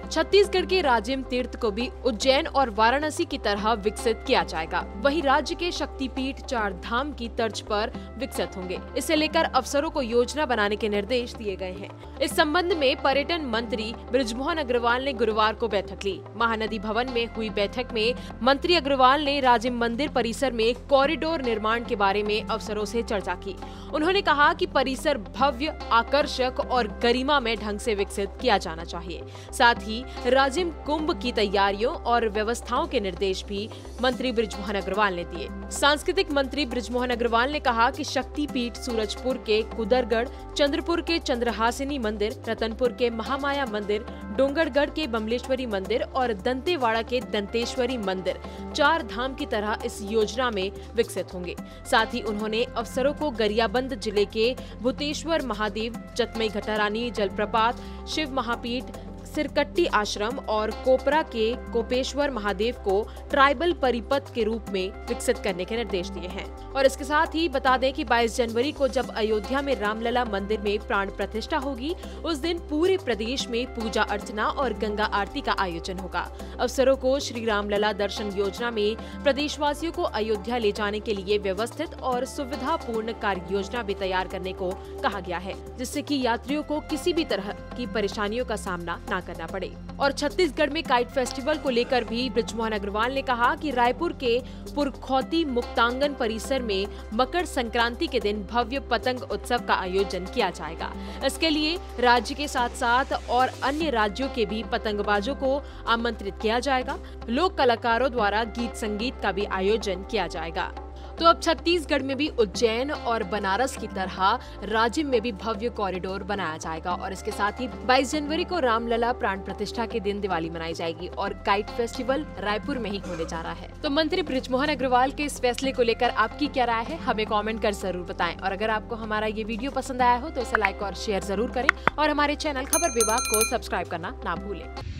छत्तीसगढ़ के राजिम तीर्थ को भी उज्जैन और वाराणसी की तरह विकसित किया जाएगा। वहीं राज्य के शक्तिपीठ 4 धाम की तर्ज पर विकसित होंगे। इसे लेकर अफसरों को योजना बनाने के निर्देश दिए गए हैं। इस संबंध में पर्यटन मंत्री बृजमोहन अग्रवाल ने गुरुवार को बैठक ली। महानदी भवन में हुई बैठक में मंत्री अग्रवाल ने राजिम मंदिर परिसर में कॉरिडोर निर्माण के बारे में अफसरों से चर्चा की। उन्होंने कहा कि परिसर भव्य, आकर्षक और गरिमामय ढंग से विकसित किया जाना चाहिए। साथ ही राजिम कुंभ की तैयारियों और व्यवस्थाओं के निर्देश भी मंत्री बृजमोहन अग्रवाल ने दिए। सांस्कृतिक मंत्री बृजमोहन अग्रवाल ने कहा कि शक्तिपीठ सूरजपुर के कुदरगढ़, चंद्रपुर के चंद्रहासिनी मंदिर, रतनपुर के महामाया मंदिर, डोंगरगढ़ के बमलेश्वरी मंदिर और दंतेवाड़ा के दंतेश्वरी मंदिर 4 धाम की तरह इस योजना में विकसित होंगे। साथ ही उन्होंने अफसरों को गरियाबंद जिले के भूतेश्वर महादेव, जतमई घटारानी जलप्रपात, शिव महापीठ, सिरकट्टी आश्रम और कोपरा के कोपेश्वर महादेव को ट्राइबल परिपथ के रूप में विकसित करने के निर्देश दिए हैं। और इसके साथ ही बता दें कि 22 जनवरी को जब अयोध्या में रामलला मंदिर में प्राण प्रतिष्ठा होगी, उस दिन पूरे प्रदेश में पूजा अर्चना और गंगा आरती का आयोजन होगा। अफसरों को श्री रामलला दर्शन योजना में प्रदेशवासियों को अयोध्या ले जाने के लिए व्यवस्थित और सुविधापूर्ण कार्य योजना भी तैयार करने को कहा गया है, जिससे कि यात्रियों को किसी भी तरह की परेशानियों का सामना न करना पड़े। और छत्तीसगढ़ में काइट फेस्टिवल को लेकर भी बृजमोहन अग्रवाल ने कहा कि रायपुर के पुरखौती मुक्तांगन परिसर में मकर संक्रांति के दिन भव्य पतंग उत्सव का आयोजन किया जाएगा। इसके लिए राज्य के साथ साथ और अन्य राज्यों के भी पतंगबाजों को आमंत्रित किया जाएगा। लोक कलाकारों द्वारा गीत संगीत का भी आयोजन किया जाएगा। तो अब छत्तीसगढ़ में भी उज्जैन और बनारस की तरह राजिम में भी भव्य कॉरिडोर बनाया जाएगा। और इसके साथ ही 22 जनवरी को रामलला प्राण प्रतिष्ठा के दिन दिवाली मनाई जाएगी और काइट फेस्टिवल रायपुर में ही होने जा रहा है। तो मंत्री बृजमोहन अग्रवाल के इस फैसले को लेकर आपकी क्या राय है, हमें कमेंट कर जरूर बताएं। और अगर आपको हमारा ये वीडियो पसंद आया हो तो इसे लाइक और शेयर जरूर करें और हमारे चैनल खबर विभाग को सब्सक्राइब करना ना भूलें।